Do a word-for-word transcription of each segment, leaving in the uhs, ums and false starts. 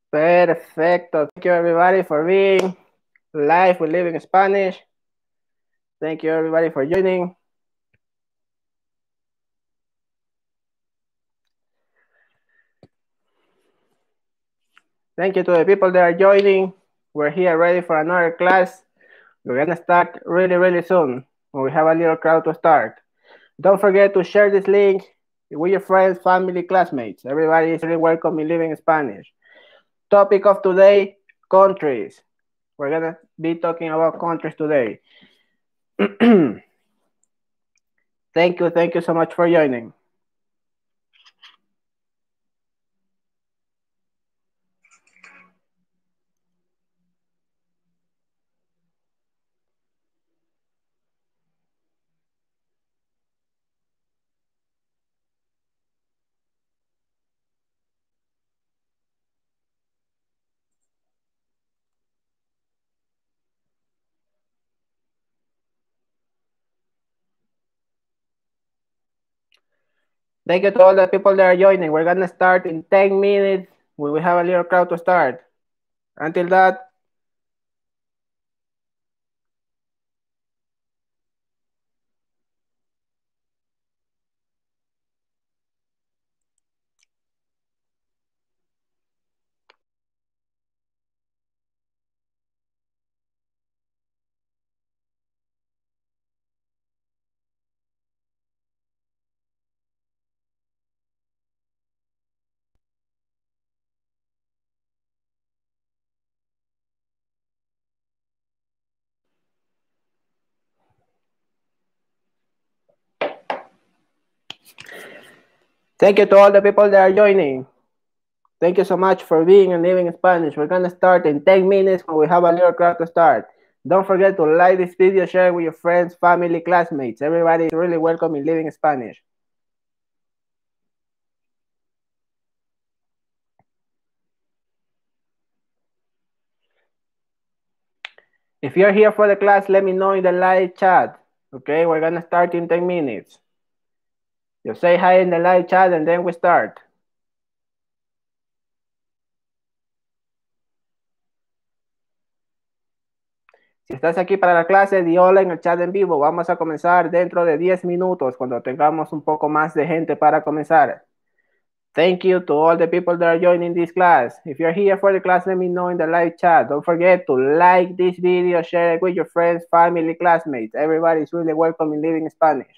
Perfecto. Thank you everybody for being live with Living Spanish. Thank you everybody for joining. Thank you to the people that are joining. We're here ready for another class. We're gonna start really, really soon. We have a little crowd to start. Don't forget to share this link with your friends, family, classmates. Everybody is really welcome in Living Spanish. Topic of today, countries. We're gonna be talking about countries today. Thank you, thank you so much for joining. Thank you to all the people that are joining. We're gonna start in ten minutes. We will have a little crowd to start. Until that, thank you to all the people that are joining. Thank you so much for being and living in Spanish. We're gonna start in ten minutes when we have a little crowd to start. Don't forget to like this video, share it with your friends, family, classmates. Everybody is really welcome in living in Spanish. If you're here for the class, let me know in the live chat. Okay, we're gonna start in ten minutes. You say hi in the live chat and then we start. Si estás aquí para la clase, di hola en el chat en vivo. Vamos a comenzar dentro de diez minutos cuando tengamos un poco más de gente para comenzar. Thank you to all the people that are joining this class. If you're here for the class, let me know in the live chat. Don't forget to like this video, share it with your friends, family, classmates. Everybody is really welcome in Living Spanish.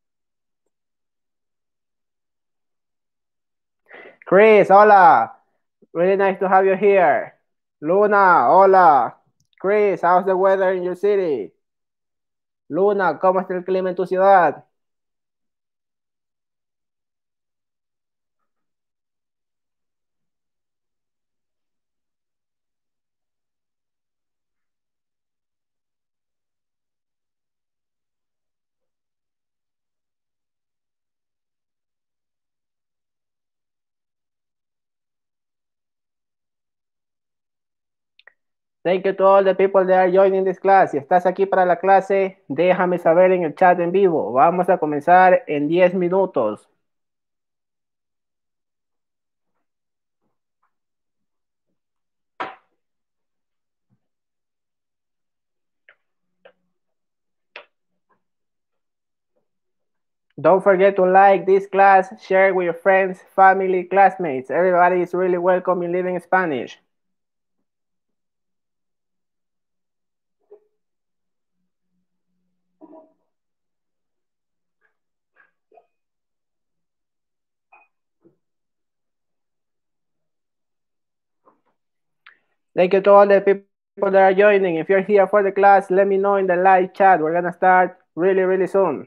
Chris, hola. Really nice to have you here. Luna, hola. Chris, how's the weather in your city? Luna, ¿cómo está el clima en tu ciudad? Thank you to all the people that are joining this class. Si estás aquí para la clase, déjame saber en el chat en vivo. Vamos a comenzar en diez minutos. Don't forget to like this class, share it with your friends, family, classmates. Everybody is really welcome in Living Spanish. Thank you to all the people that are joining. If you're here for the class, let me know in the live chat. We're gonna start really, really soon.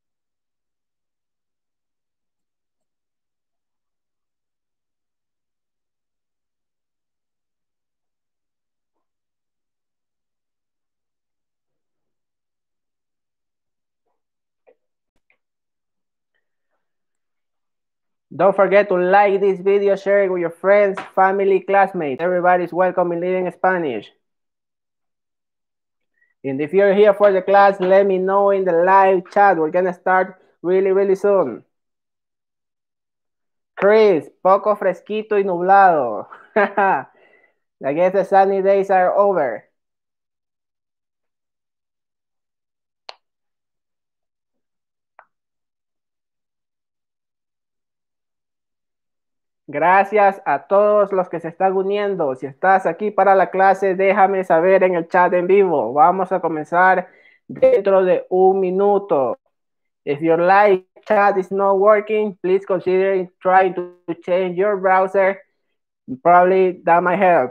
Don't forget to like this video, share it with your friends, family, classmates. Everybody's welcome in Living Spanish. And if you're here for the class, let me know in the live chat. We're gonna start really, really soon. Chris, poco fresquito y nublado. I guess the sunny days are over. Gracias a todos los que se están uniendo. Si estás aquí para la clase, déjame saber en el chat en vivo. Vamos a comenzar dentro de un minuto. If your live chat is not working, please consider trying to change your browser. Probably that might help.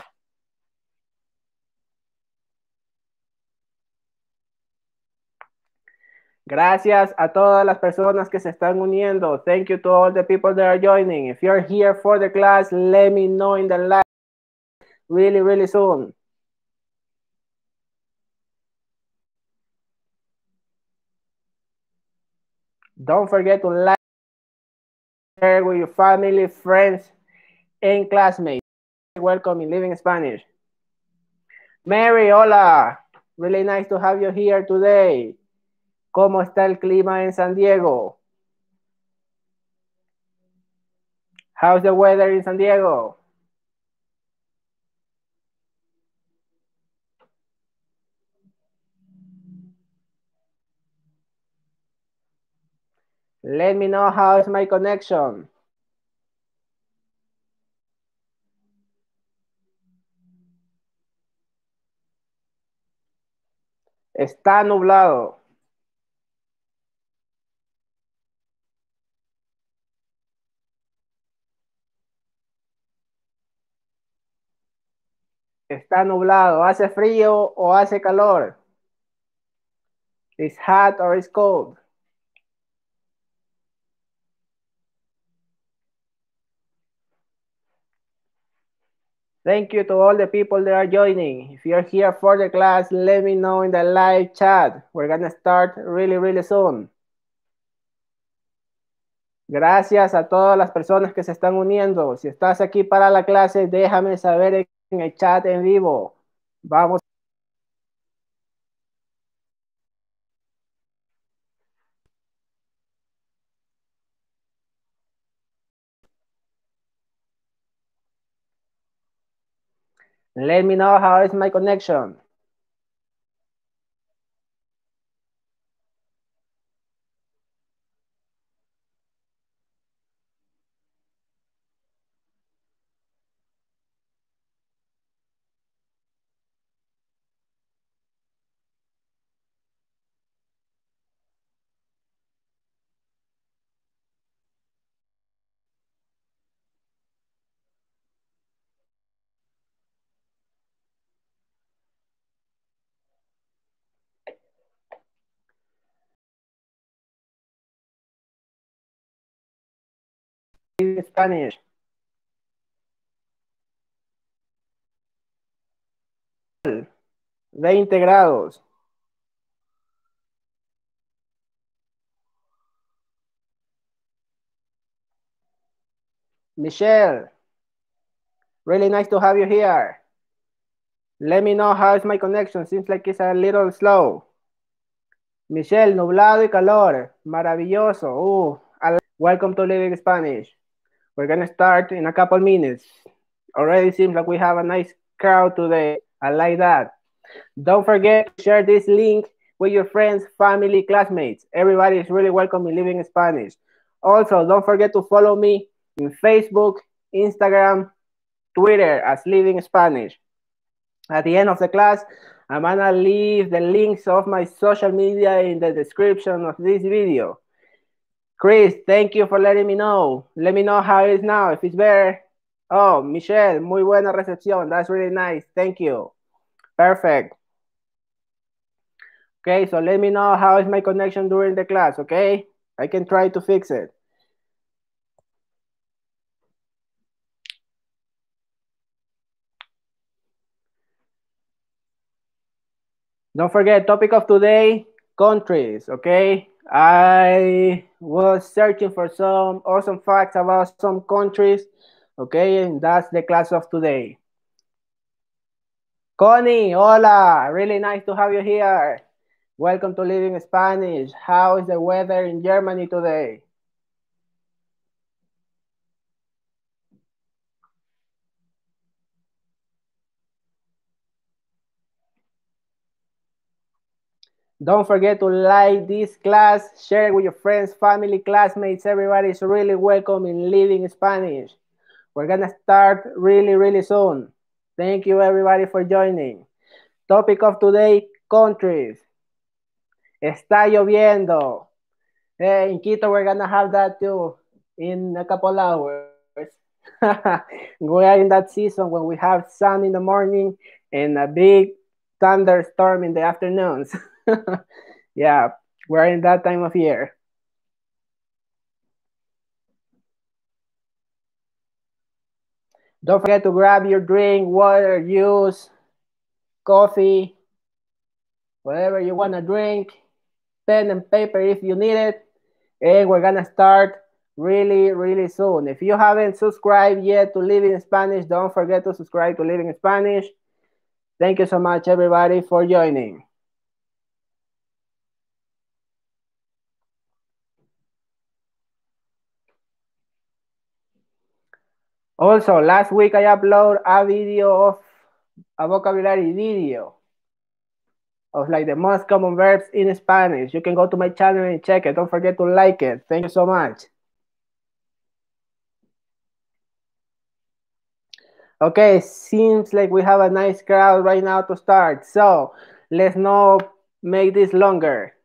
Gracias a todas las personas que se están uniendo. Thank you to all the people that are joining. If you're here for the class, let me know in the live really, really soon. Don't forget to like, share with your family, friends, and classmates. Welcome in Living Spanish. Mary, hola. Really nice to have you here today. ¿Cómo está el clima en San Diego? How's the weather in San Diego? Let me know how is my connection. Está nublado. Está nublado. ¿Hace frío o hace calor? It's hot or it's cold? Thank you to all the people that are joining. If you're here for the class, let me know in the live chat. We're gonna start really, really soon. Gracias a todas las personas que se están uniendo. Si estás aquí para la clase, déjame saber en el chat en vivo. Vamos. Let me know how is my connection. In Spanish. veinte grados. Michelle, really nice to have you here. Let me know how is my connection. Seems like it's a little slow. Michelle, nublado y calor. Maravilloso. Uh, welcome to Living Spanish. We're gonna start in a couple minutes. Already seems like we have a nice crowd today. I like that. Don't forget to share this link with your friends, family, classmates. Everybody is really welcome in Living Spanish. Also, don't forget to follow me in Facebook, Instagram, Twitter as Living Spanish. At the end of the class, I'm gonna leave the links of my social media in the description of this video. Chris, thank you for letting me know. Let me know how it is now, if it's better. Oh, Michelle, muy buena recepción. That's really nice. Thank you. Perfect. Okay, so let me know how is my connection during the class, okay? I can try to fix it. Don't forget, topic of today, countries, okay? I was searching for some awesome facts about some countries, okay? And that's the class of today. Connie, hola, really nice to have you here. Welcome to Living Spanish. How is the weather in Germany today? Don't forget to like this class, share it with your friends, family, classmates. Everybody is really welcome in Living Spanish. We're gonna start really, really soon. Thank you everybody for joining. Topic of today, countries. Está lloviendo. Hey, in Quito, we're gonna have that too in a couple hours. We are in that season when we have sun in the morning and a big thunderstorm in the afternoons. Yeah, we're in that time of year. Don't forget to grab your drink, water, juice, coffee, whatever you want to drink, pen and paper if you need it. And we're going to start really, really soon. If you haven't subscribed yet to Living Spanish, don't forget to subscribe to Living Spanish. Thank you so much, everybody, for joining. Also, last week I uploaded a video of a vocabulary video of like the most common verbs in Spanish. You can go to my channel and check it. Don't forget to like it. Thank you so much. Okay, seems like we have a nice crowd right now to start. So let's not make this longer.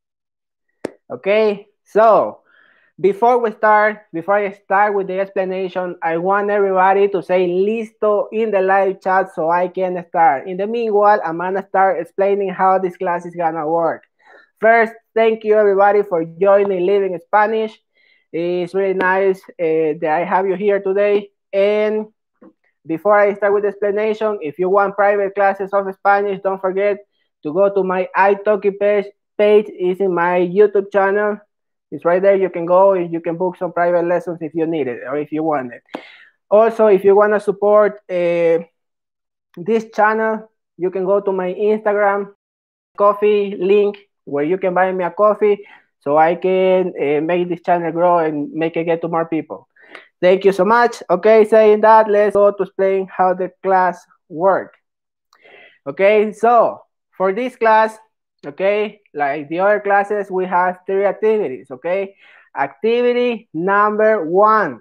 Okay, so before we start, before I start with the explanation, I want everybody to say listo in the live chat so I can start. In the meanwhile, I'm gonna start explaining how this class is gonna work. First, thank you everybody for joining Living Spanish. It's really nice uh, that I have you here today. And before I start with the explanation, if you want private classes of Spanish, don't forget to go to my italki page. Page is in my YouTube channel. It's right there. You can go and you can book some private lessons if you need it or if you want it. Also, if you want to support uh, this channel, you can go to my Instagram coffee link where you can buy me a coffee so I can uh, make this channel grow and make it get to more people. Thank you so much. Okay, saying that, let's go to explain how the class works. Okay, so for this class, okay, like the other classes, we have three activities, okay? Activity number one.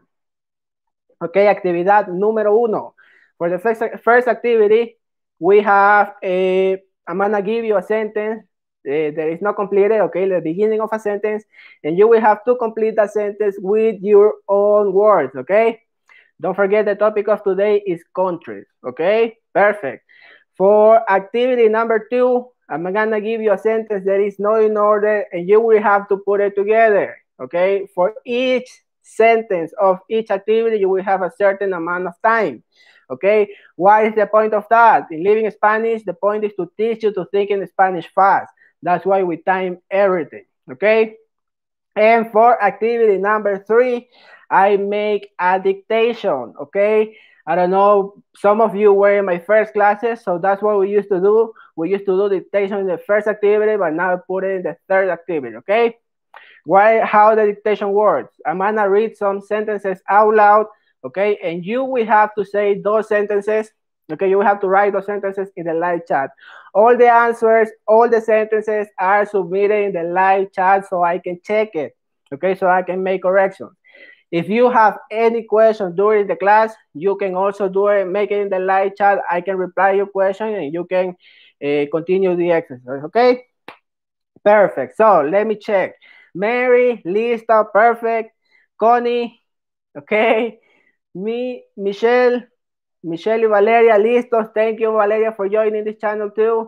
Okay, actividad número uno. For the first, first activity, we have a, I'm gonna give you a sentence uh, that is not completed, okay, the beginning of a sentence, and you will have to complete that sentence with your own words, okay? Don't forget the topic of today is countries, okay? Perfect. For activity number two, I'm gonna give you a sentence that is not in order and you will have to put it together, okay? For each sentence of each activity, you will have a certain amount of time, okay? What is the point of that? In Living Spanish, the point is to teach you to think in Spanish fast. That's why we time everything, okay? And for activity number three, I make a dictation, okay? I don't know, some of you were in my first classes, so that's what we used to do. We used to do dictation in the first activity, but now I put it in the third activity, okay? Why, how the dictation works? I'm gonna read some sentences out loud, okay? And you will have to say those sentences, okay? You will have to write those sentences in the live chat. All the answers, all the sentences are submitted in the live chat so I can check it, okay? So I can make corrections. If you have any question during the class, you can also do it, make it in the live chat. I can reply your question and you can uh, continue the exercise, okay? Perfect. So let me check. Mary, listo, perfect. Connie, okay. Me, Michelle, Michelle y Valeria, listos. Thank you, Valeria, for joining this channel too.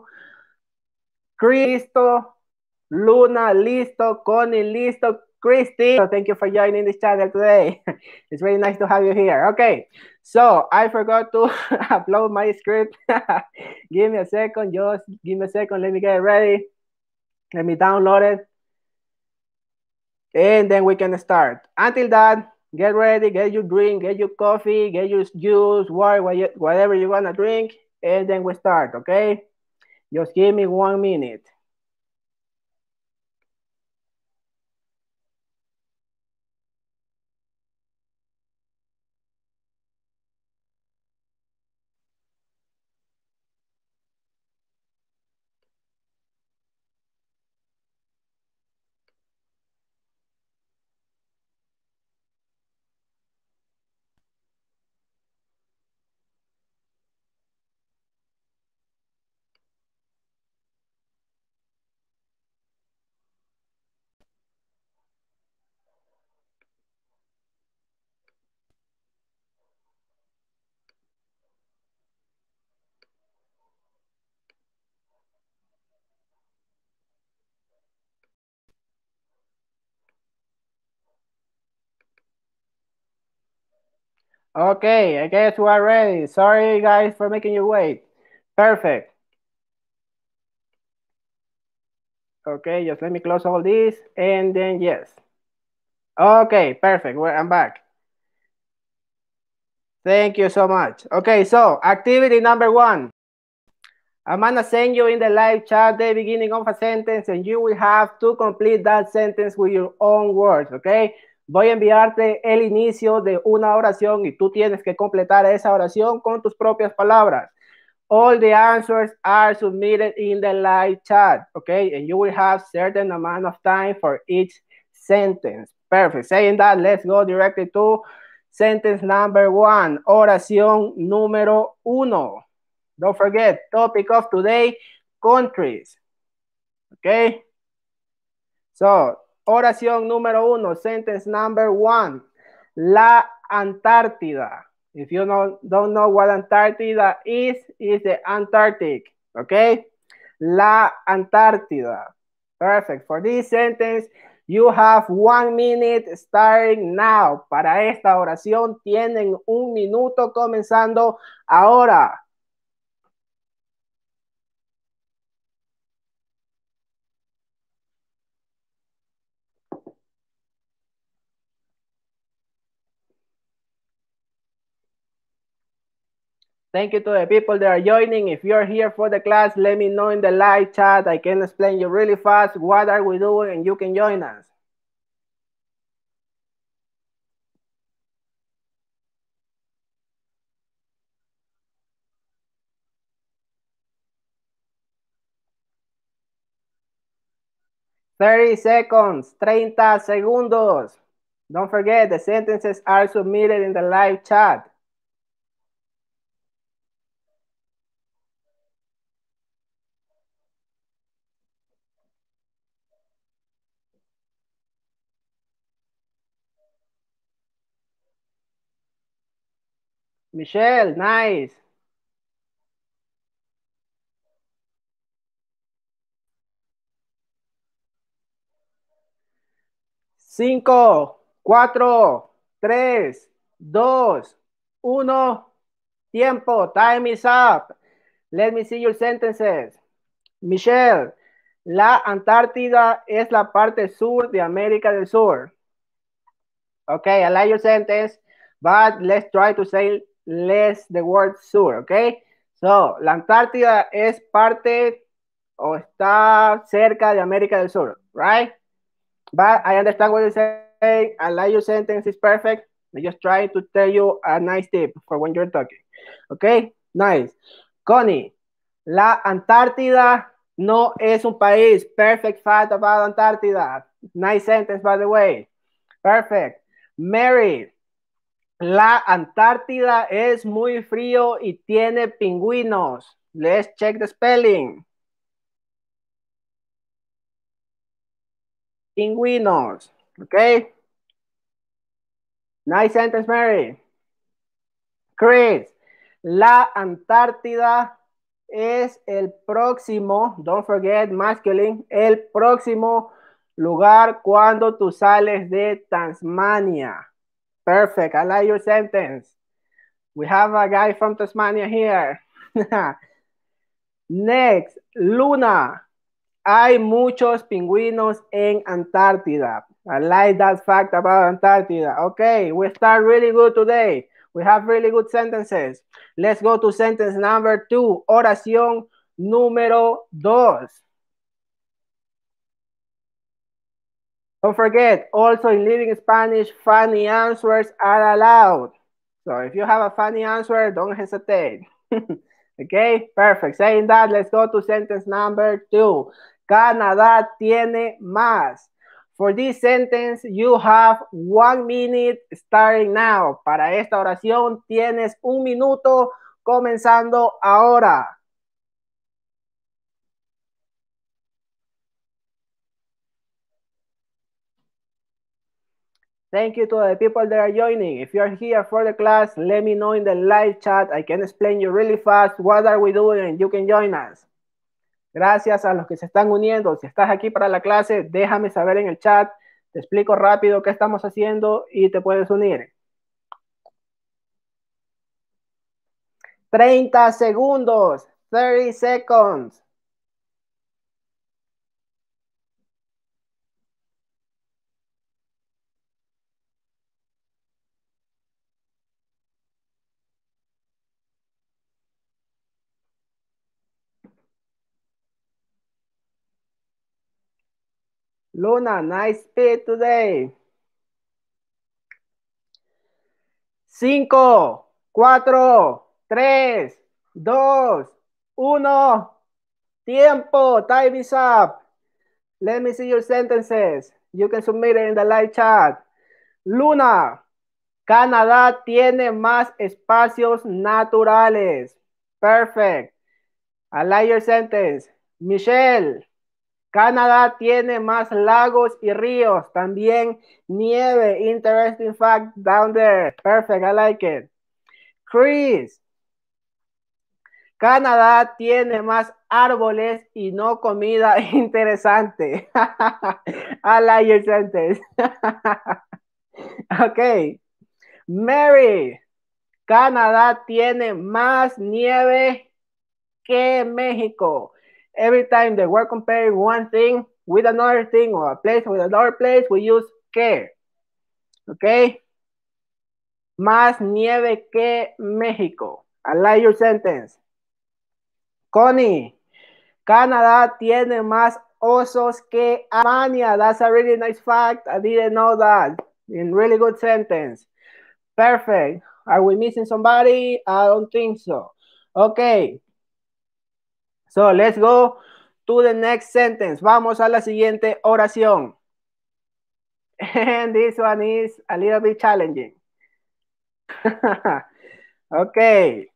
Chris, listo. Luna, listo. Connie, listo. Christy, so thank you for joining this channel today. It's really nice to have you here. Okay, so I forgot to upload my script. Give me a second, just give me a second. Let me get ready. Let me download it. And then we can start. Until that, get ready, get your drink, get your coffee, get your juice, water, whatever you want to drink, and then we start, okay? Just give me one minute. Okay, I guess we are ready. Sorry, guys, for making you wait. Perfect. Okay, just let me close all this, and then yes. Okay, perfect. Well, I'm back. Thank you so much. Okay, so activity number one. I'm gonna send you in the live chat the beginning of a sentence, and you will have to complete that sentence with your own words, okay? Voy a enviarte el inicio de una oración y tú tienes que completar esa oración con tus propias palabras. All the answers are submitted in the live chat, okay? And you will have certain amount of time for each sentence. Perfect. Saying that, let's go directly to sentence number one. Oración número uno. Don't forget, topic of today, countries. Okay? So, oración número uno, sentence number one. La Antártida. If you know, don't know what Antarctica is, is the Antarctic. Okay? La Antártida. Perfect. For this sentence, you have one minute starting now. Para esta oración tienen un minuto comenzando ahora. Thank you to the people that are joining. If you're here for the class, let me know in the live chat. I can explain you really fast what are we doing and you can join us. thirty seconds, treinta segundos. Don't forget, the sentences are submitted in the live chat. Michelle, nice. Cinco, cuatro, tres, dos, uno. Tiempo, time is up. Let me see your sentences. Michelle, la Antártida es la parte sur de América del Sur. Okay, I like your sentence, but let's try to say less the word sur, okay? So, la Antártida es parte o está cerca de América del Sur, right? But I understand what you're saying. I like your sentence, it's perfect. I'm just trying to tell you a nice tip for when you're talking. Okay, nice. Connie, la Antártida no es un país. Perfect fact about Antártida. Nice sentence, by the way. Perfect. Mary, la Antártida es muy frío y tiene pingüinos. Let's check the spelling. Pingüinos. Okay. Nice sentence, Mary. Chris, la Antártida es el próximo, don't forget masculine, el próximo lugar cuando tú sales de Tasmania. Perfect, I like your sentence. We have a guy from Tasmania here. Next, Luna. Hay muchos pingüinos en Antártida. I like that fact about Antarctica. Okay, we start really good today. We have really good sentences. Let's go to sentence number two. Oración número dos. Don't forget, also in Living Spanish, funny answers are allowed. So if you have a funny answer, don't hesitate. Okay, perfect. Saying that, let's go to sentence number two. Canadá tiene más. For this sentence, you have one minute starting now. Para esta oración, tienes un minuto comenzando ahora. Thank you to the people that are joining. If you're here for the class, let me know in the live chat. I can explain you really fast what are we doing and you can join us. Gracias a los que se están uniendo. Si estás aquí para la clase, déjame saber en el chat. Te explico rápido qué estamos haciendo y te puedes unir. treinta segundos. thirty seconds. Luna, nice speed today. Cinco, cuatro, tres, dos, uno. Tiempo. Time is up. Let me see your sentences. You can submit it in the live chat. Luna, Canadá tiene más espacios naturales. Perfect. I like your sentence. Michelle, Canadá tiene más lagos y ríos. También nieve. Interesting fact down there. Perfect. I like it. Chris, Canadá tiene más árboles y no comida interesante. I like your sentence. Okay. Mary, Canadá tiene más nieve que México. Every time that we're comparing one thing with another thing or a place with another place, we use que. Okay? Más nieve que México. I like your sentence. Connie, Canadá tiene más osos que Alemania. That's a really nice fact. I didn't know that. In really good sentence. Perfect. Are we missing somebody? I don't think so. Okay. So let's go to the next sentence. Vamos a la siguiente oración. And this one is a little bit challenging. Okay.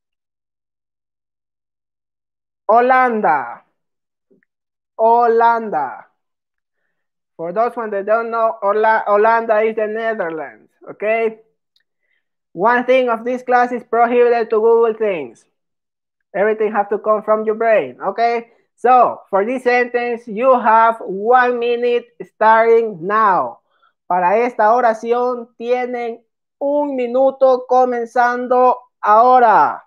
Holanda. Holanda. For those one that don't know, Holanda is the Netherlands. Okay. One thing of this class is prohibited to Google things. Everything has to come from your brain. Okay. So, for this sentence, you have one minute starting now. Para esta oración tienen un minuto comenzando ahora.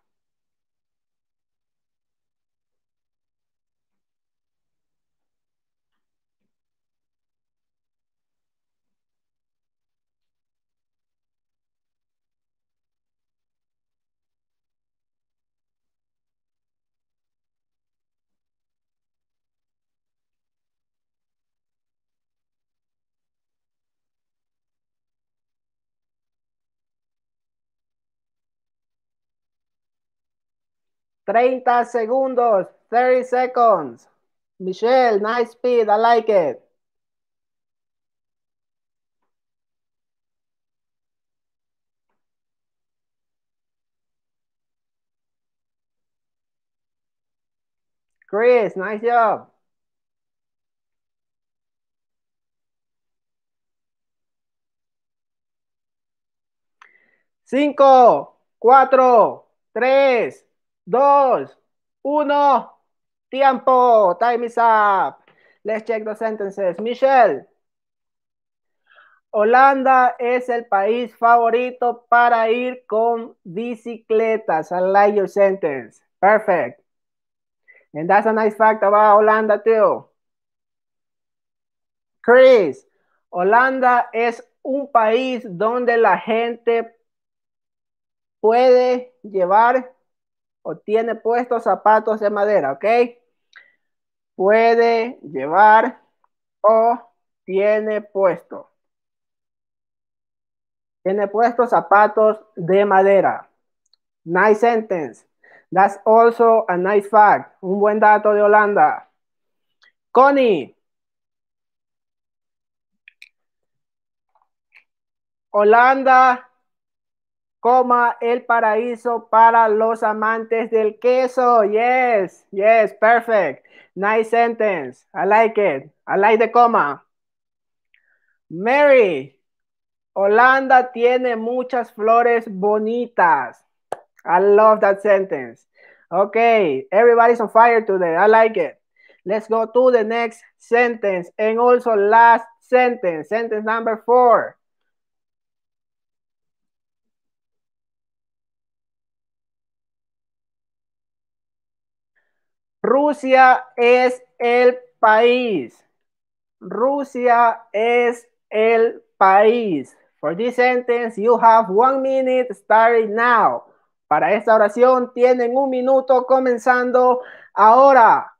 treinta segundos. thirty seconds. Michelle, nice speed. I like it. Chris, nice job. Cinco, cuatro, tres, dos, uno. Tiempo. Time is up. Let's check the sentences. Michelle. Holanda es el país favorito para ir con bicicletas. I like your sentence. Perfect. And that's a nice fact about Holanda too. Chris, Holanda es un país donde la gente puede llevar o tiene puestos zapatos de madera, ¿ok? Puede llevar o tiene puesto. Tiene puestos zapatos de madera. Nice sentence. That's also a nice fact. Un buen dato de Holanda. Connie. Holanda, coma, el paraíso para los amantes del queso. Yes, yes, perfect. Nice sentence. I like it. I like the comma. Mary, Holanda tiene muchas flores bonitas. I love that sentence. Okay, everybody's on fire today. I like it. Let's go to the next sentence and also last sentence. Sentence number four. Rusia es el país. Rusia es el país. For this sentence, you have one minute starting now. Para esta oración tienen un minuto comenzando ahora.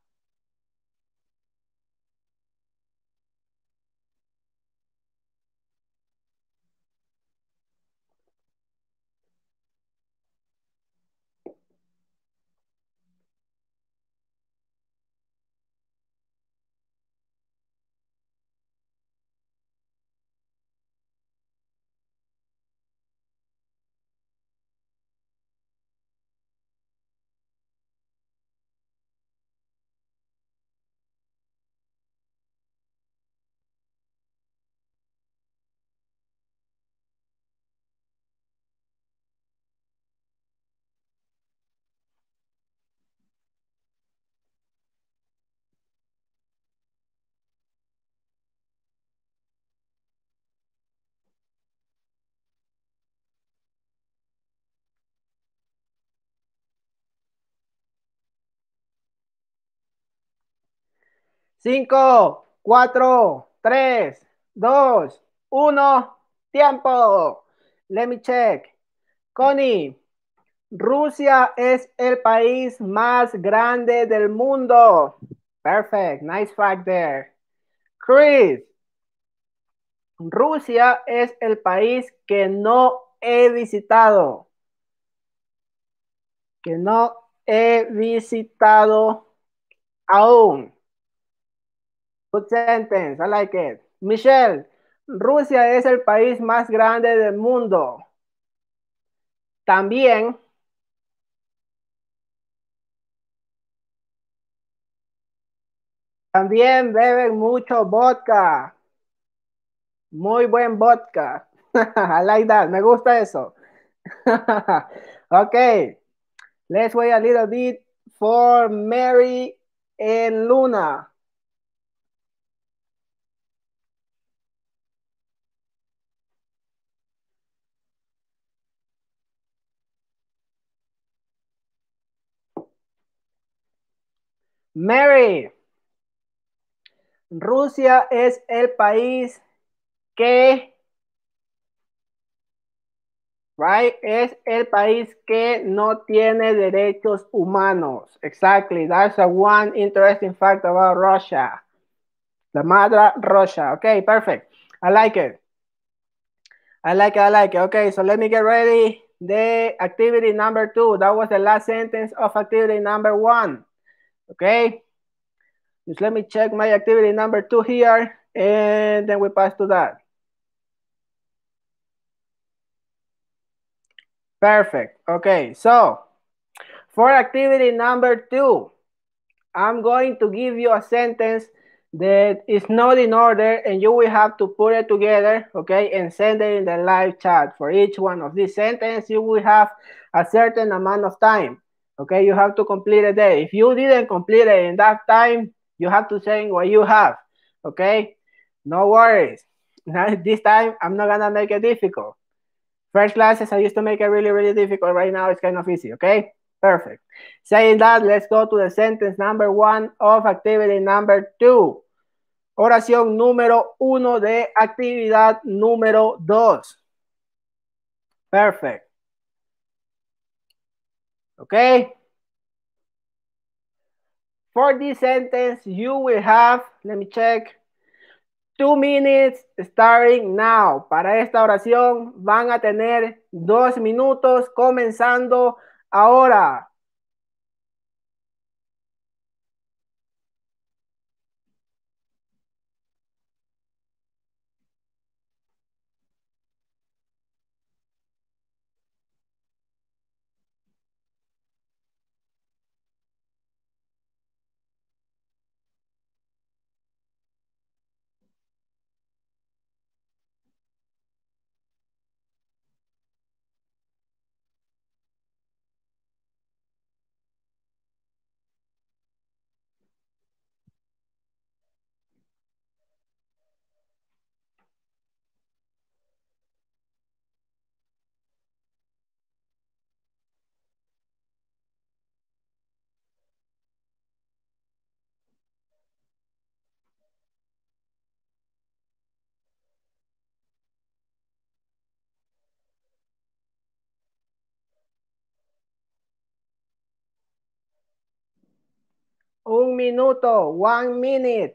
Cinco, cuatro, tres, dos, uno. Tiempo. Let me check. Connie, Rusia es el país más grande del mundo. Perfect. Nice fact there. Chris, Rusia es el país que no he visitado. Que no he visitado aún. Good sentence. I like it. Michelle, Rusia es el país más grande del mundo. También, también beben mucho vodka. Muy buen vodka. I like that. Me gusta eso. Okay. Let's wait a little bit for Mary and Luna. Mary, Rusia es el país que, right, es el país que no tiene derechos humanos. Exactly, that's a one interesting fact about Russia. La madre Russia. Okay, perfect. I like it. I like it, I like it. Okay, so let me get ready. The activity number two. That was the last sentence of activity number one. Okay. Just let me check my activity number two here, and then we pass to that. Perfect. Okay, so for activity number two, I'm going to give you a sentence that is not in order, and you will have to put it together, okay, and send it in the live chat. For each one of these sentences, you will have a certain amount of time, okay? You have to complete it there. If you didn't complete it in that time, you have to say what you have, okay? No worries. This time, I'm not gonna make it difficult. First classes, I used to make it really, really difficult. Right now, it's kind of easy, okay? Perfect. Saying that, let's go to the sentence number one of activity number two. Oración número uno de actividad número dos. Perfect. Okay. For this sentence, you will have, let me check, two minutes starting now. Para esta oración van a tener dos minutos comenzando ahora. minuto, one minute.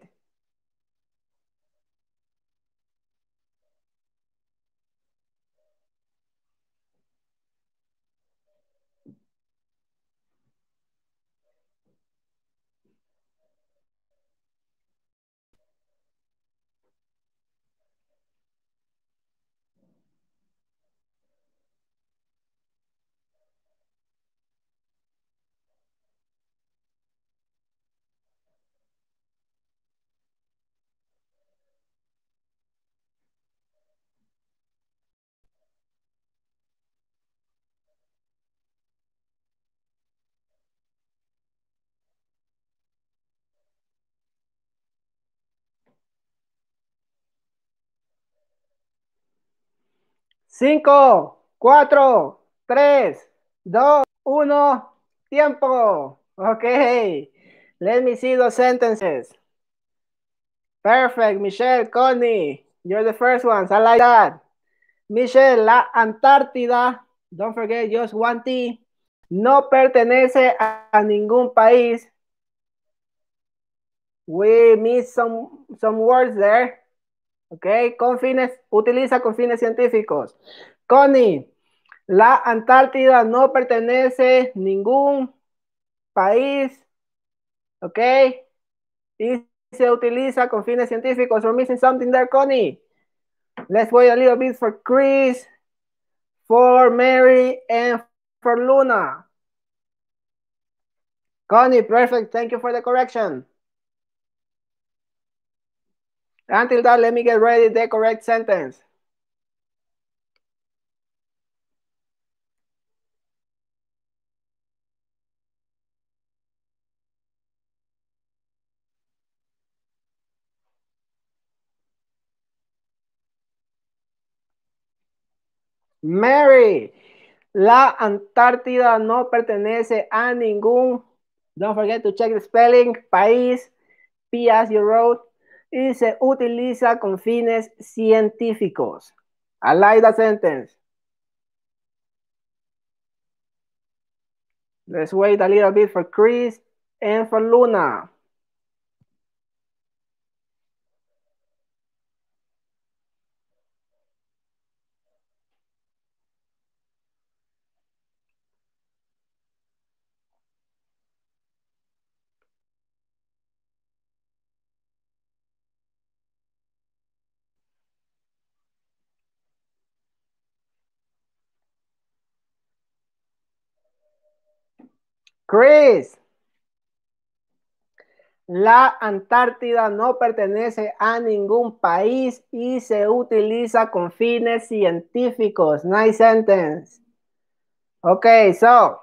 Cinco, cuatro, tres, dos, uno, tiempo. Okay, let me see those sentences. Perfect, Michelle, Connie, you're the first ones. I like that. Michelle, la Antártida, don't forget just one T, no pertenece a, a ningún país. We missed some, some words there. Okay, con fines, utiliza con fines científicos. Connie, la Antártida no pertenece a ningún país, ¿ok? Y se utiliza con fines científicos. We're missing something there, Connie. Let's wait a little bit for Chris, for Mary, and for Luna. Connie, perfect. Thank you for the correction. Until that, let me get ready the correct sentence. Mary, la Antártida no pertenece a ningún, don't forget to check the spelling, país, P as you wrote, y se utiliza con fines científicos. I like that sentence. Let's wait a little bit for Chris and for Luna. Chris, la Antártida no pertenece a ningún país y se utiliza con fines científicos. Nice sentence. Okay, so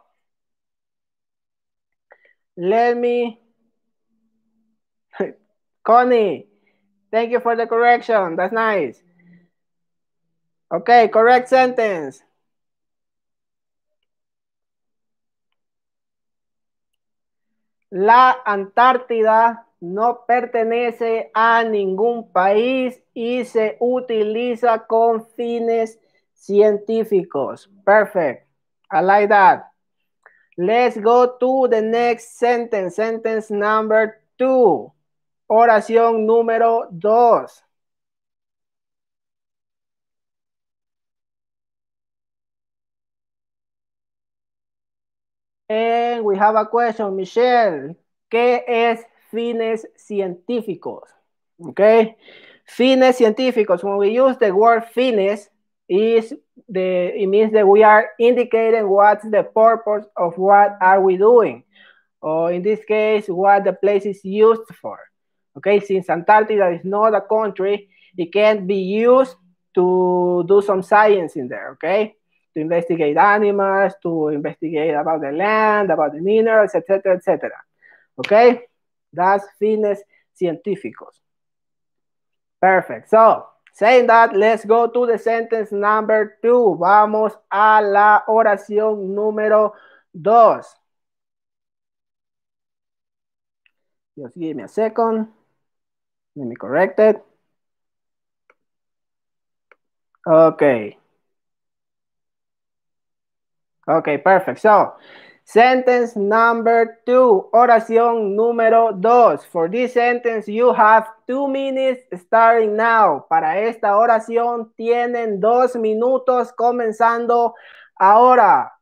let me, Connie, thank you for the correction. That's nice. Okay, correct sentence. La Antártida no pertenece a ningún país y se utiliza con fines científicos. Perfect. I like that. Let's go to the next sentence. Sentence number two. Oración número dos. And we have a question, Michelle. ¿Qué es fines científicos? Okay. Fines científicos. When we use the word fines, is the it means that we are indicating what's the purpose of what are we doing, or in this case, what the place is used for. Okay, since Antarctica is not a country, it can be used to do some science in there. Okay, to investigate animals, to investigate about the land, about the minerals, et cetera, et cetera. Okay, that's fines científicos. Perfect. So, saying that, let's go to the sentence number two. Vamos a la oración número dos. Just give me a second. Let me correct it. Okay. Okay, perfect. So, Sentence number two, oración número dos. For this sentence you have two minutes starting now. Para esta oración tienen dos minutos comenzando ahora.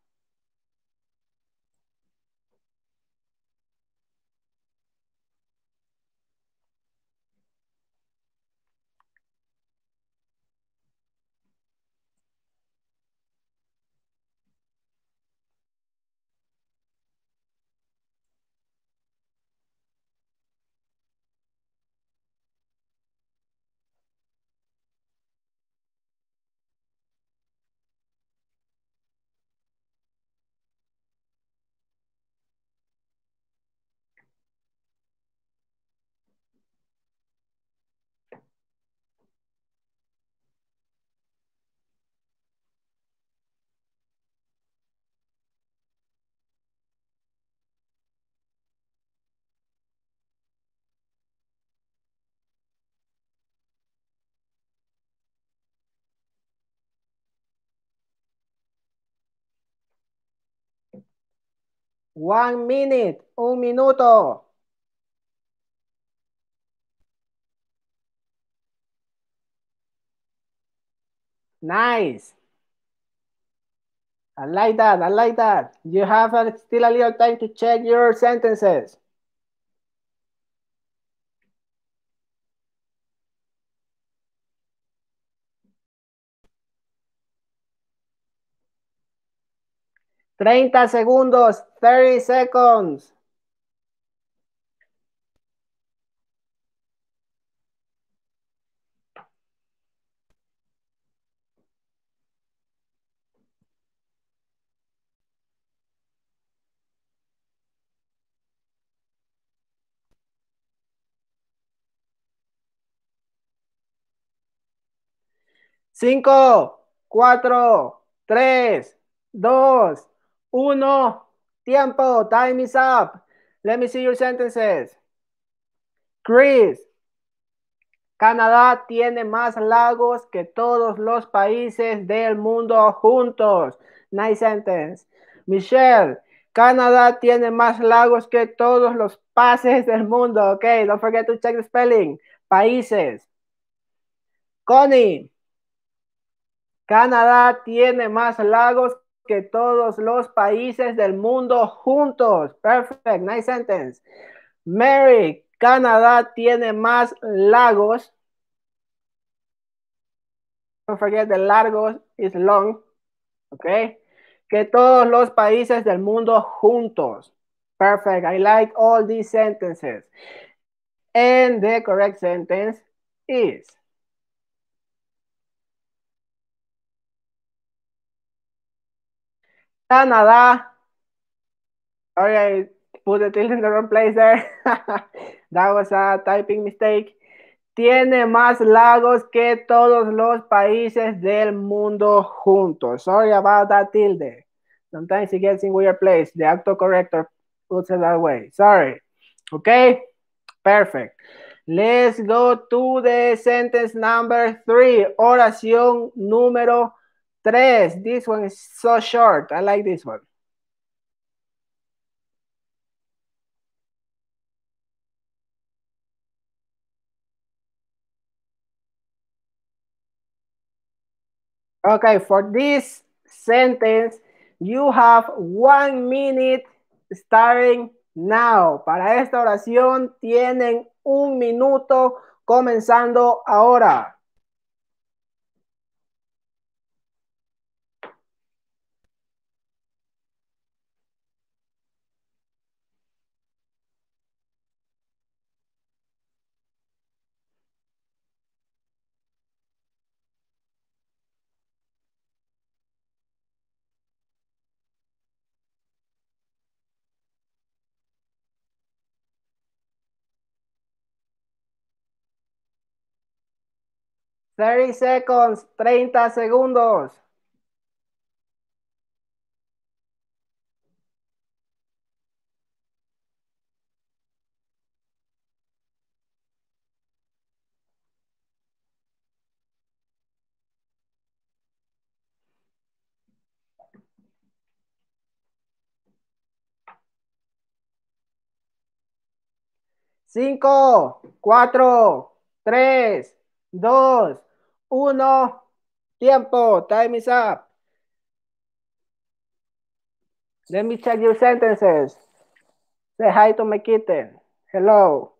One minute, un minuto. Nice. I like that, I like that. You have a, still a little time to check your sentences. Treinta segundos, thirty seconds. Cinco, cuatro, tres, dos, uno. Tiempo. Time is up. Let me see your sentences. Chris, Canadá tiene más lagos que todos los países del mundo juntos. Nice sentence. Michelle, Canadá tiene más lagos que todos los países del mundo. Okay, don't forget to check the spelling. Países. Connie, Canadá tiene más lagos que todos los países del mundo juntos. Perfect, nice sentence. Mary, Canadá tiene más lagos. Don't forget the largos is long. Okay. Que todos los países del mundo juntos. Perfect. I like all these sentences. And the correct sentence is Canadá. Sorry, I put the tilde in the wrong place there. That was a typing mistake. Tiene más lagos que todos los países del mundo juntos. Sorry about that tilde. Sometimes it gets in weird place. The autocorrector puts it that way. Sorry. Okay? Perfect. Let's go to the sentence number three. Oración número tres. This one is so short. I like this one. Okay, for this sentence, you have one minute starting now. Para esta oración tienen un minuto comenzando ahora. thirty seconds, treinta segundos. Cinco, cuatro, tres, dos, uno. Tiempo. Time is up. Let me check your sentences. Say hi to my kitten. Hello.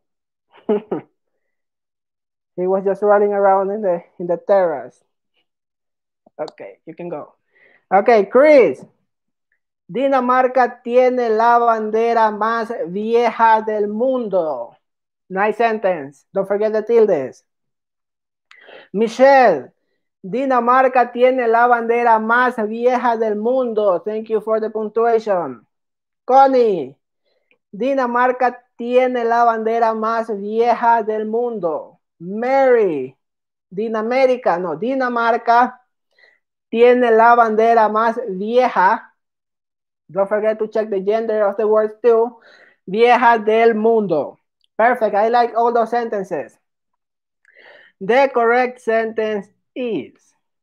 He was just running around in the in the terrace. Okay, you can go. Okay, Chris. Dinamarca tiene la bandera más vieja del mundo. Nice sentence. Don't forget the tildes. Michelle. Dinamarca tiene la bandera más vieja del mundo. Thank you for the punctuation. Connie. Dinamarca tiene la bandera más vieja del mundo. Mary. Dinamérica, no, Dinamarca tiene la bandera más vieja. Don't forget to check the gender of the words too. Vieja del mundo. Perfect. I like all those sentences. The correct sentence is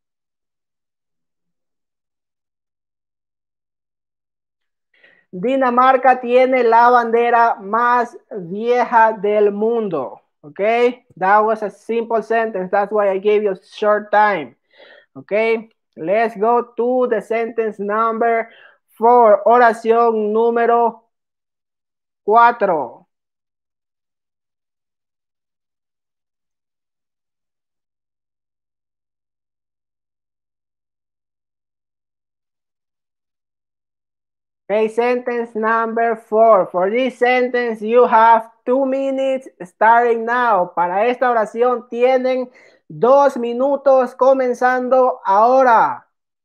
Dinamarca tiene la bandera más vieja del mundo. Okay, that was a simple sentence. That's why I gave you a short time. Okay, let's go to the sentence number four. Oración número cuatro. Okay, sentence number four. For this sentence, you have two minutes starting now. Para esta oración tienen dos minutos comenzando ahora.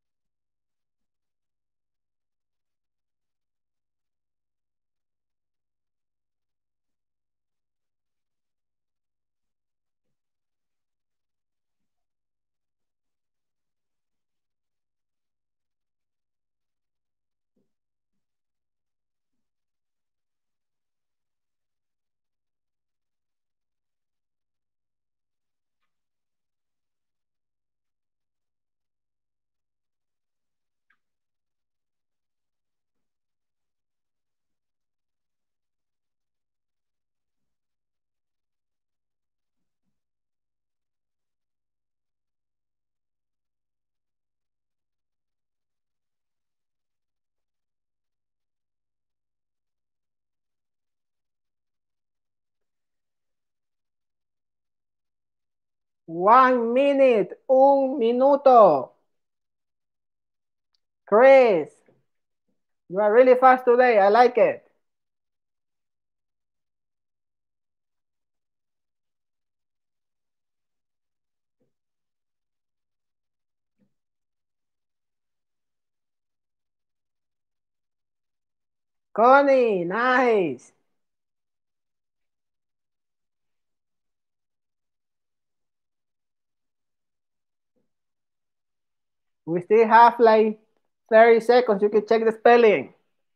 One minute, un minuto. Chris, you are really fast today. I like it. Connie, nice. We still have like thirty seconds. You can check the spelling.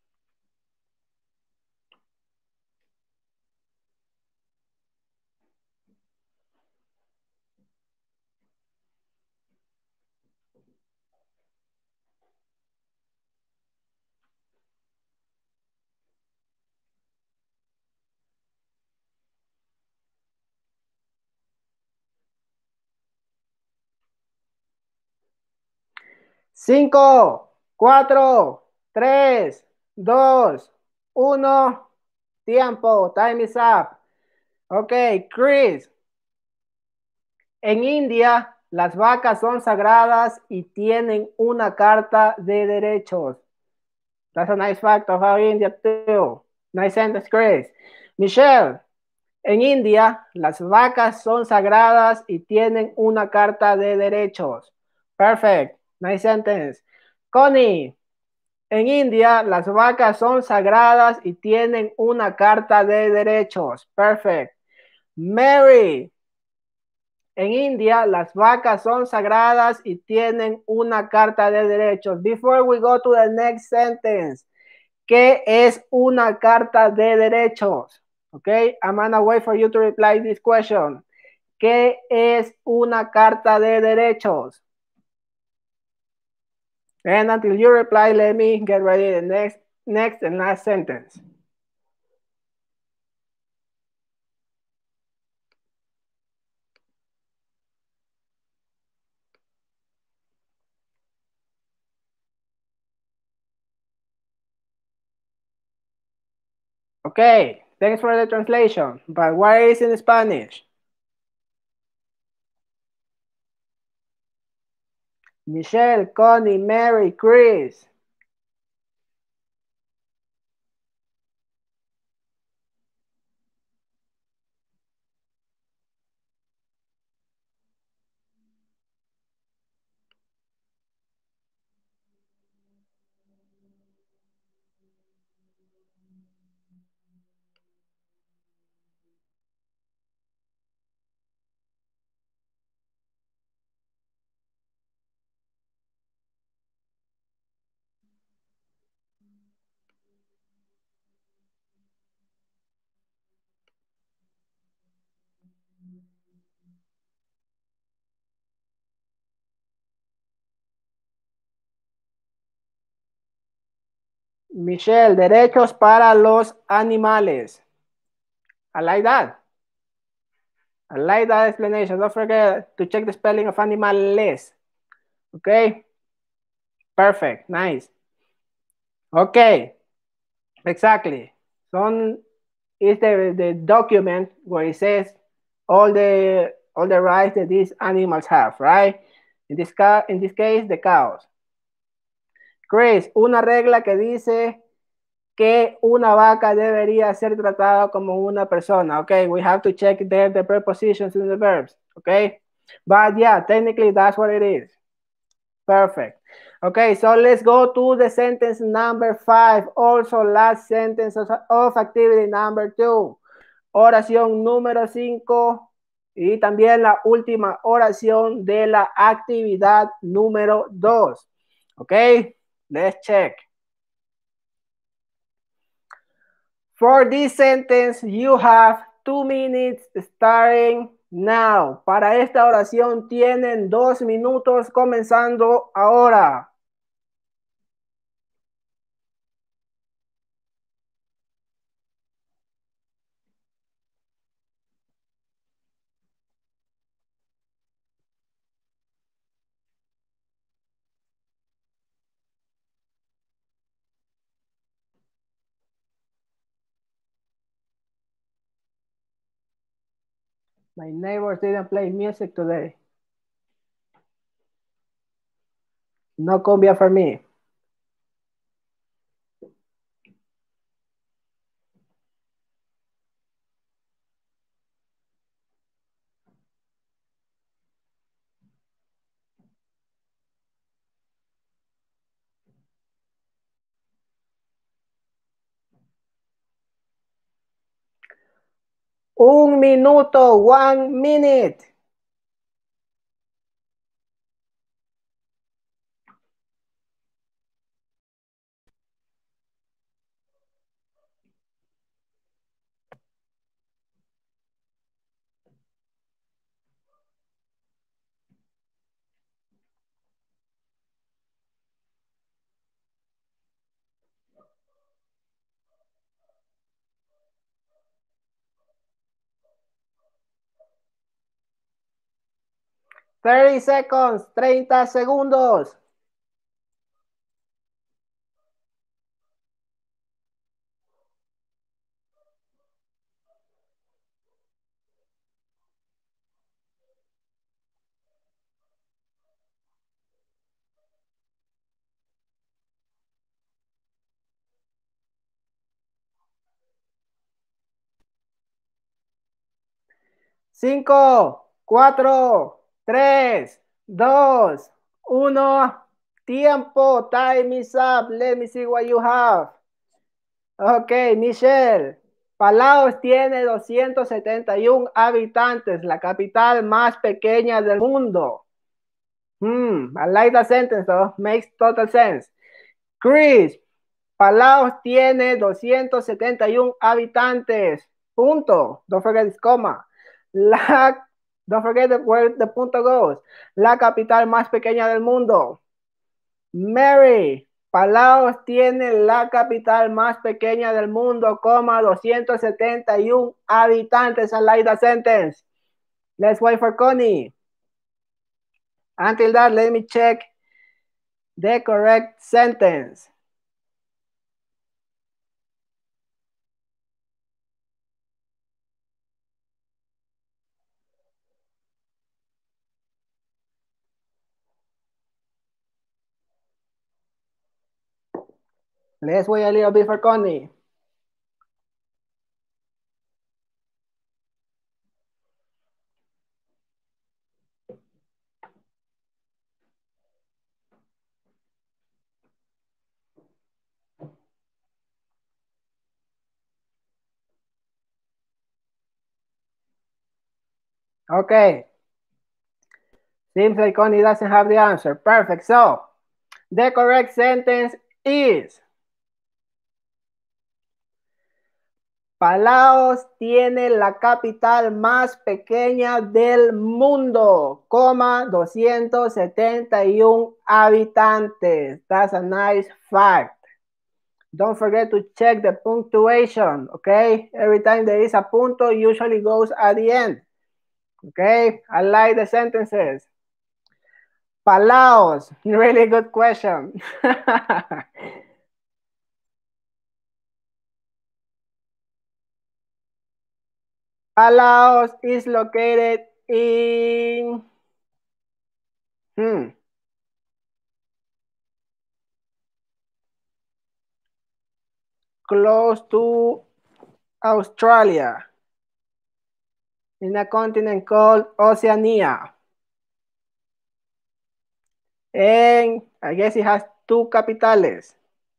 Cinco, cuatro, tres, dos, uno. Tiempo. Time is up. Ok, Chris. En India, las vacas son sagradas y tienen una carta de derechos. That's a nice fact of how India too. Nice sentence, Chris. Michelle. En India, las vacas son sagradas y tienen una carta de derechos. Perfect. Nice sentence. Connie. En India, las vacas son sagradas y tienen una carta de derechos. Perfect. Mary. En India, las vacas son sagradas y tienen una carta de derechos. Before we go to the next sentence, ¿qué es una carta de derechos? Okay, I'm gonna wait for you to reply this question. ¿Qué es una carta de derechos? And until you reply, let me get ready the next, next and last sentence. Okay, thanks for the translation. But what is in Spanish? Michelle, Connie, Mary, Chris. Michelle, derechos para los animales. I like that. I like that explanation. Don't forget to check the spelling of animales. Okay? Perfect. Nice. Okay. Exactly. Son is the, the document where it says all the all the rights that these animals have, right? In this, ca in this case, the cows. Chris, una regla que dice que una vaca debería ser tratada como una persona. Okay, we have to check there the prepositions in the verbs. Okay, but yeah, technically that's what it is. Perfect. Okay, so let's go to the sentence number five. Also, last sentence of, of activity number two. Oración número cinco. Y también la última oración de la actividad número dos. Okay, let's check. For this sentence, you have two minutes starting now. Para esta oración tienen dos minutos comenzando ahora. My neighbors didn't play music today. No cumbia for me. Un minuto, one minute. thirty seconds, treinta segundos. Cinco, cuatro, tres, dos, uno. Tiempo. Time is up. Let me see what you have. Ok, Michelle. Palaos tiene doscientos setenta y uno habitantes, la capital más pequeña del mundo. Hmm, I like that sentence though. Makes total sense. Chris, Palaos tiene doscientos setenta y uno habitantes. Punto. Don't forget this comma. La, don't forget the, where the punto goes. La capital más pequeña del mundo. Mary, Palaos tiene la capital más pequeña del mundo, coma, doscientos setenta y uno habitantes. I like the sentence. Let's wait for Connie. Until that, let me check the correct sentence. Let's wait a little bit for Connie. Okay. Seems like Connie doesn't have the answer. Perfect. So, the correct sentence is Palaos tiene la capital más pequeña del mundo, coma, doscientos setenta y uno habitantes. That's a nice fact. Don't forget to check the punctuation, okay? Every time there is a punto, usually goes at the end. Okay, I like the sentences. Palaos, really good question. Palaos is located in hmm, close to Australia, in a continent called Oceania. And I guess it has two capitales.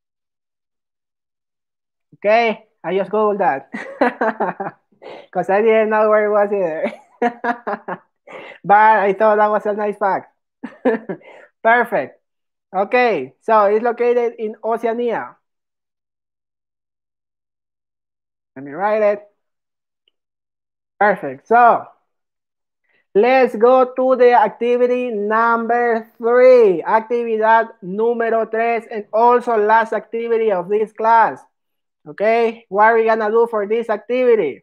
Okay, I just googled that because I didn't know where it was either. But I thought that was a nice fact. Perfect. Okay, so it's located in Oceania. Let me write it. Perfect. So let's go to the activity number three. Actividad número tres, and also last activity of this class. Okay, what are we gonna do for this activity?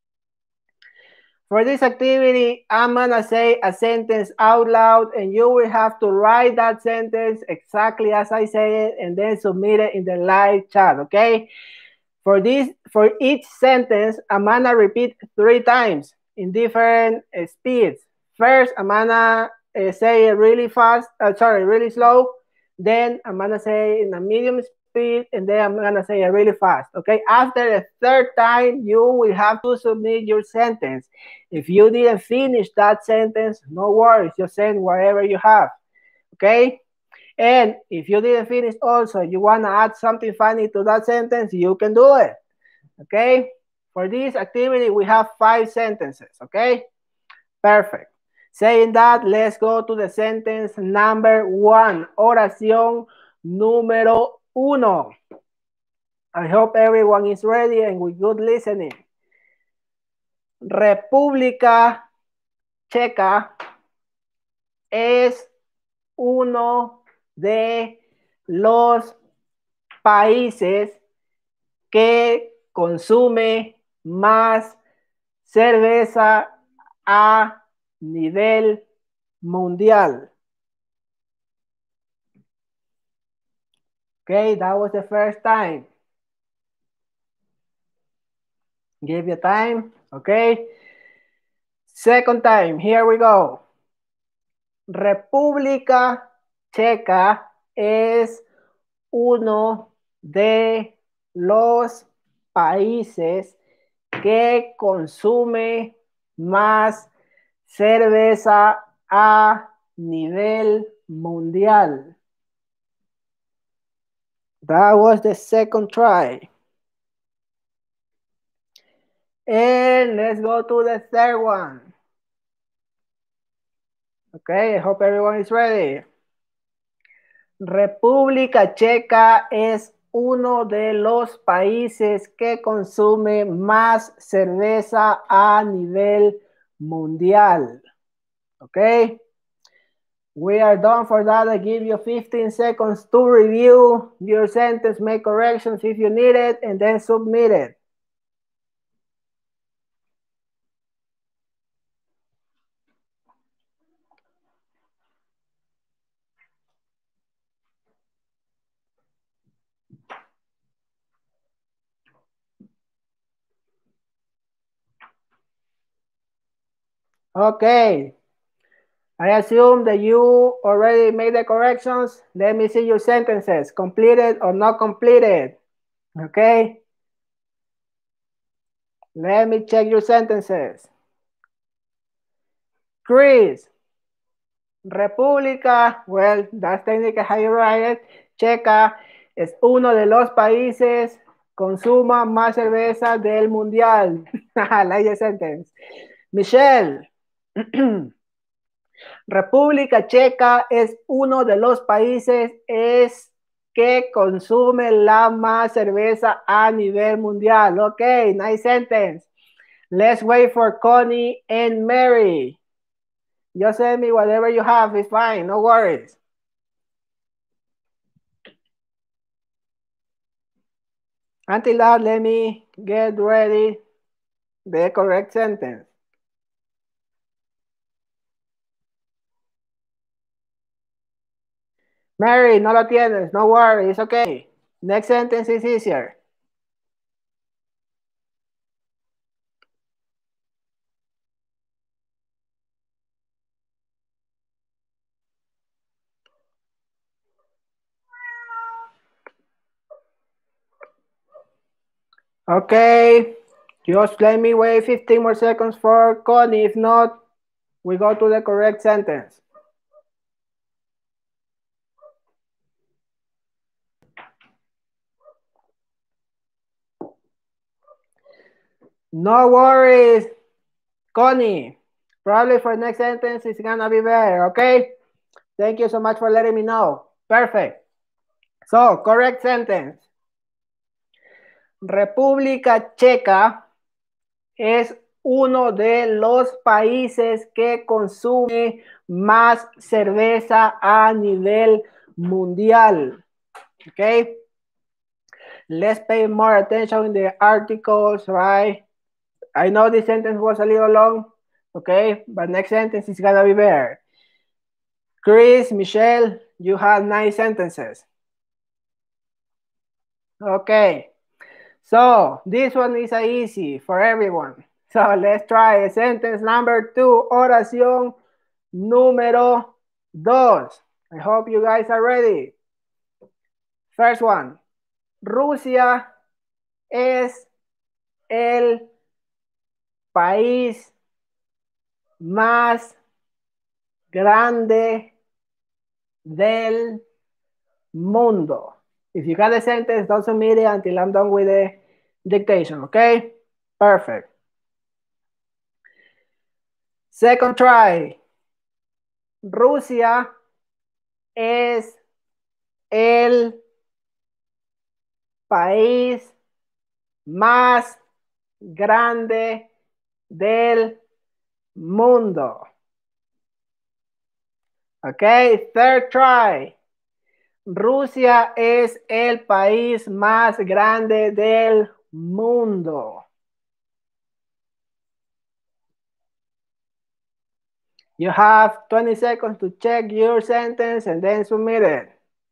For this activity, I'm gonna say a sentence out loud, and you will have to write that sentence exactly as I say it and then submit it in the live chat, okay? For this, for each sentence, I'm gonna repeat three times in different uh, speeds. First, I'm gonna uh, say it really fast, uh, sorry, really slow. Then I'm gonna say in a medium speed, and then I'm gonna say it really fast, okay? After the third time, you will have to submit your sentence. If you didn't finish that sentence, no worries, just send whatever you have, okay? And if you didn't finish also, you want to add something funny to that sentence, you can do it, okay? For this activity, we have five sentences, okay? Perfect. Saying that, let's go to the sentence number one. Oración número uno. I hope everyone is ready and with good listening. República Checa es uno de los países que consume más cerveza a nivel mundial. Okay, that was the first time. Give you time, okay? Second time, here we go. República Checa es uno de los países que consume más cerveza a nivel mundial. That was the second try. And let's go to the third one. Okay, I hope everyone is ready. República Checa es uno de los países que consume más cerveza a nivel mundial. Okay, we are done for that. I give you fifteen seconds to review your sentence, make corrections if you need it, and then submit it. Okay, I assume that you already made the corrections. Let me see your sentences, completed or not completed. Okay? Let me check your sentences. Chris, República, well, that's technically how you write it. Checa es uno de los países consuma más cerveza del mundial. I like the sentence. Michelle, República Checa es uno de los países es que consume la más cerveza a nivel mundial. Okay, nice sentence. Let's wait for Connie and Mary. Just send me whatever you have, it's fine, no worries. Until that, let me get ready the correct sentence. Mary, no lo tienes, no worry, it's okay. Next sentence is easier. Okay, just let me wait fifteen more seconds for Connie. If not, we go to the correct sentence. No worries, Connie. Probably for next sentence, it's gonna be better, okay? Thank you so much for letting me know. Perfect. So, correct sentence. República Checa es uno de los países que consume más cerveza a nivel mundial. Okay? Let's pay more attention in the articles, right? I know this sentence was a little long, okay? But next sentence is gonna be better. Chris, Michelle, you have nine sentences. Okay. So this one is easy for everyone. So let's try sentence number two, oración número dos. I hope you guys are ready. First one, Rusia es el país más grande del mundo. If you got a sentence, don't submit it until I'm done with the dictation, okay? Perfect. Second try. Rusia es el país más grande del mundo. Okay, third try. Rusia es el país más grande del mundo. You have twenty seconds to check your sentence and then submit it.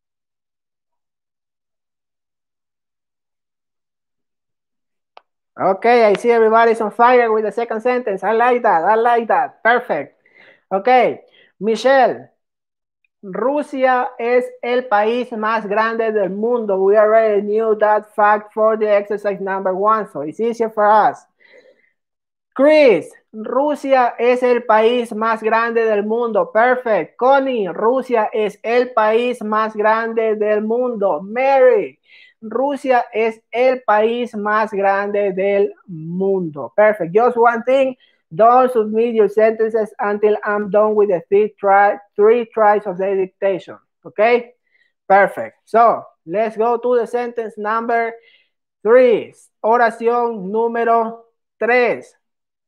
Okay, I see everybody's on fire with the second sentence. I like that. I like that. Perfect. Okay, Michelle. Rusia es el país más grande del mundo. We already knew that fact for the exercise number one, so it's easier for us. Chris, Rusia es el país más grande del mundo. Perfect. Connie, Rusia es el país más grande del mundo. Mary, Rusia es el país más grande del mundo. Perfect. Just one thing. Don't submit your sentences until I'm done with the three, try, three tries of the dictation. Okay? Perfect. So, let's go to the sentence number three. Oración número tres.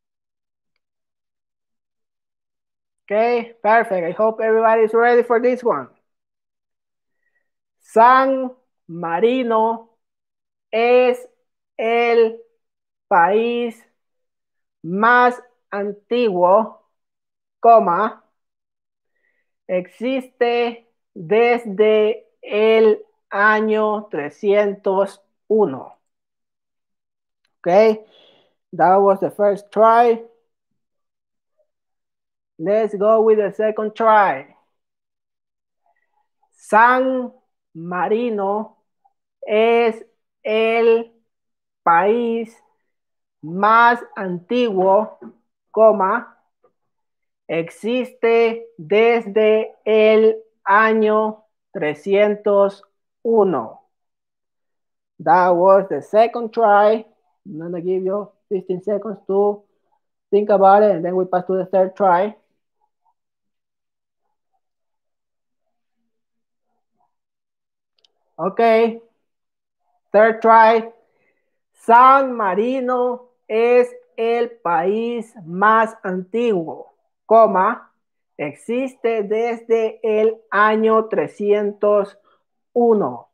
Okay, perfect. I hope everybody's ready for this one. San Marino es el país más antiguo, coma, existe desde el año trescientos uno. Okay, that was the first try. Let's go with the second try. San Marino es el país más antiguo, coma, existe desde el año trescientos uno. That was the second try. I'm gonna give you fifteen seconds to think about it, and then we pass to the third try. Okay, third try. San Marino es el país más antiguo, coma, existe desde el año trescientos uno.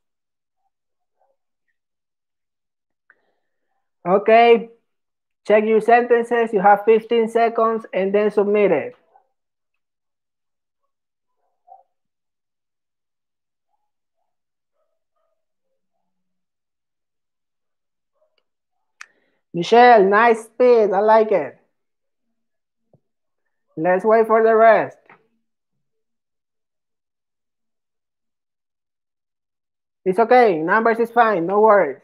Okay, check your sentences. You have fifteen seconds and then submit it. Michelle, nice speed. I like it. Let's wait for the rest. It's okay. Numbers is fine. No worries.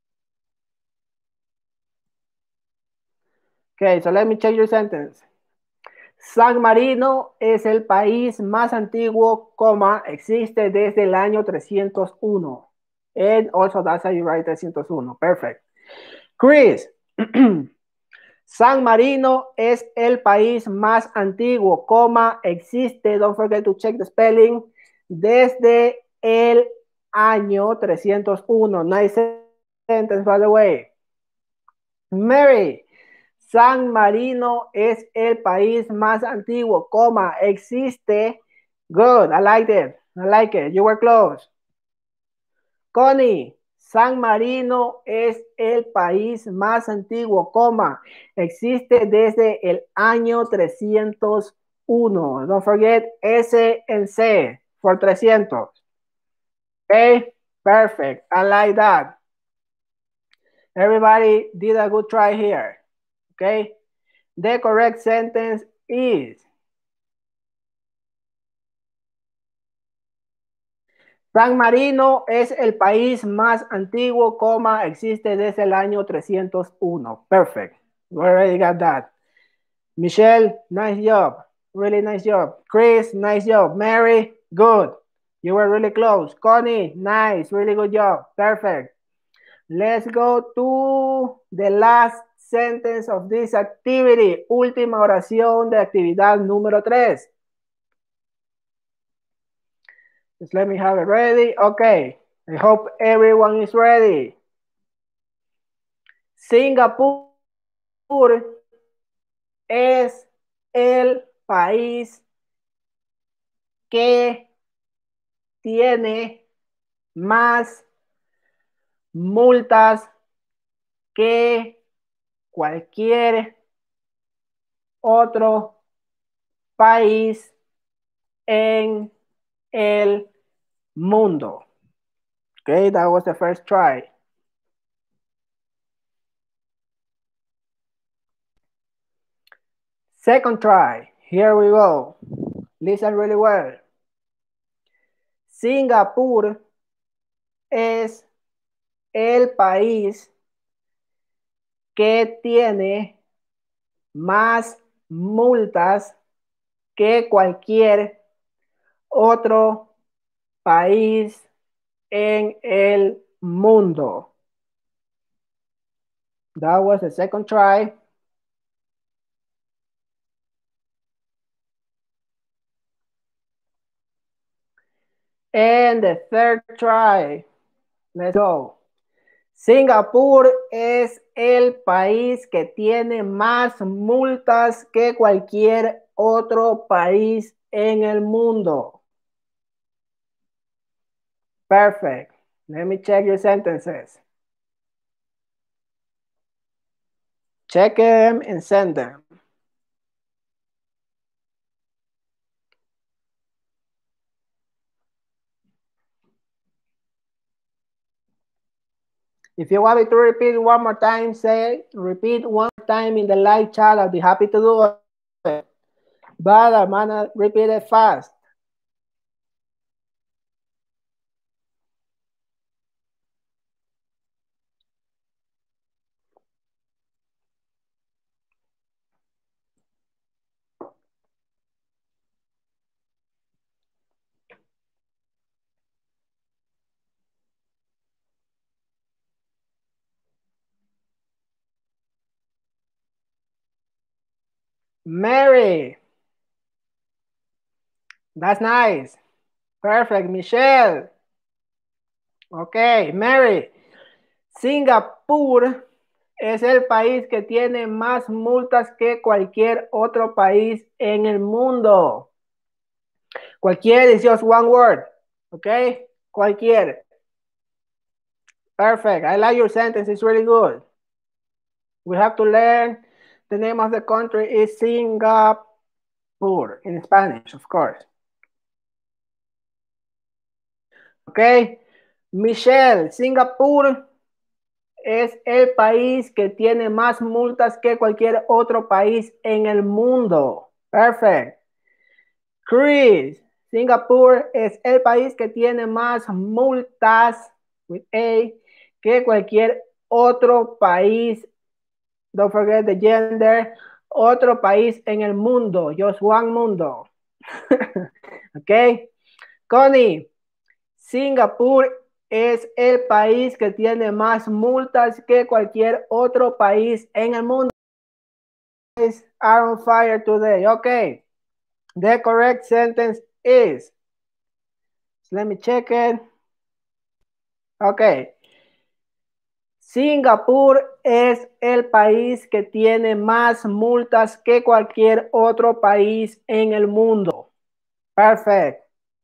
Okay, so let me check your sentence. San Marino es el país más antiguo, coma, existe desde el año trescientos uno. And also that's how you write trescientos uno. Perfect. Chris, San Marino es el país más antiguo, coma, existe, don't forget to check the spelling, desde el año trescientos uno. Nice sentence, by the way. Mary, San Marino es el país más antiguo, coma, existe. Good, I like it. I like it. You were close. Connie, San Marino es el país más antiguo, coma, existe desde el año trescientos uno. Don't forget S and C for trescientos. Okay, perfect. I like that. Everybody did a good try here. Okay, the correct sentence is San Marino es el país más antiguo, coma, existe desde el año trescientos uno. Perfect. We already got that. Michelle, nice job. Really nice job. Chris, nice job. Mary, good. You were really close. Connie, nice. Really good job. Perfect. Let's go to the last sentence of this activity. Última oración de actividad número tres. Just let me have it ready. Okay. I hope everyone is ready. Singapur es el país que tiene más multas que cualquier otro país en el mundo. Okay, that was the first try. Second try. Here we go. Listen really well. Singapur es el país que tiene más multas que cualquier otro país en el mundo. That was the second try. And the third try. Let's go. Singapur es el país que tiene más multas que cualquier otro país en el mundo. Perfect. Let me check your sentences. Check them and send them. If you want me to repeat one more time, say repeat one more time in the live chat. I'll be happy to do it. but I'm gonna repeat it fast. Mary. That's nice. Perfect. Michelle. Okay, Mary. Singapur es el país que tiene más multas que cualquier otro país en el mundo. Cualquier is just one word. Okay? Cualquier. Perfect. I like your sentence. It's really good. We have to learn the name of the country is Singapur in Spanish, of course. Okay. Michelle, Singapur es el país que tiene más multas que cualquier otro país en el mundo. Perfect. Chris, Singapur es el país que tiene más multas with A que cualquier otro país. Don't forget the gender. Otro país en el mundo. Just one mundo. Ok. Connie, Singapur es el país que tiene más multas que cualquier otro país en el mundo. Are on fire today. Okay. The correct sentence is, let me check it. Okay. Singapur es el país que tiene más multas que cualquier otro país en el mundo. Perfect.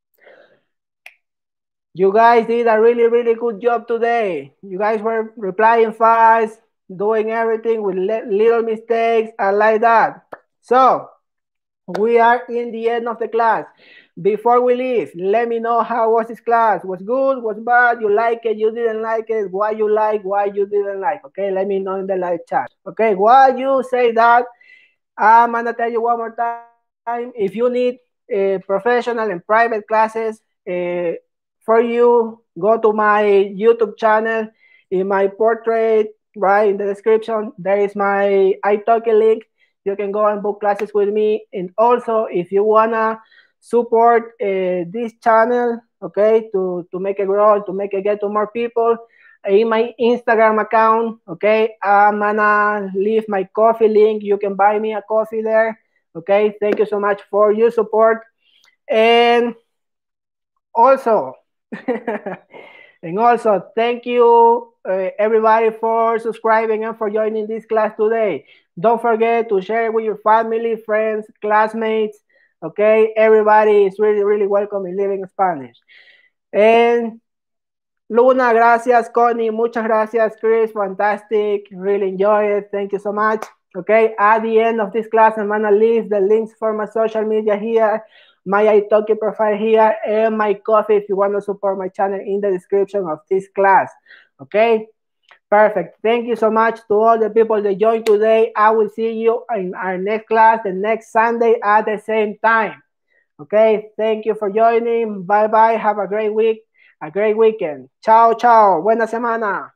You guys did a really, really good job today. You guys were replying fast, doing everything with little mistakes. I like that. So, we are in the end of the class. Before we leave, let me know how was this class. Was good, was bad, you like it, you didn't like it, why you like, why you didn't like. Okay, let me know in the live chat. Okay, while you say that, I'm gonna tell you one more time. If you need uh, professional and private classes uh, for you, go to my YouTube channel. In my portrait, right in the description, there is my italki link. You can go and book classes with me. And also, if you wanna support uh, this channel, okay, to, to make it grow, to make it get to more people, in my Instagram account, okay, I'm gonna leave my coffee link. You can buy me a coffee there, okay. Thank you so much for your support. And also, and also, thank you uh, everybody for subscribing and for joining this class today. Don't forget to share it with your family, friends, classmates, okay. Everybody is really, really welcome in Living Spanish. And Luna, gracias. Connie, muchas gracias. Chris, fantastic. Really enjoy it. Thank you so much. Okay, at the end of this class, I'm gonna leave the links for my social media here, my italki profile here, and my coffee if you want to support my channel in the description of this class. Okay, perfect. Thank you so much to all the people that joined today. I will see you in our next class the next Sunday at the same time. Okay, thank you for joining. Bye bye. Have a great week. A great weekend. Chao, chao. Buena semana.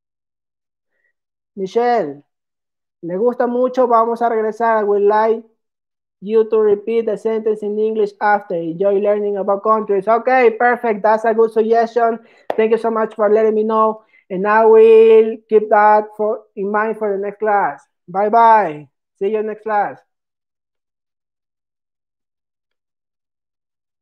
Michelle, le gusta mucho. Vamos a regresar. I would like you to repeat the sentence in English after. Enjoy learning about countries. Okay, perfect. That's a good suggestion. Thank you so much for letting me know. And I will keep that for in mind for the next class. Bye bye. See you next class.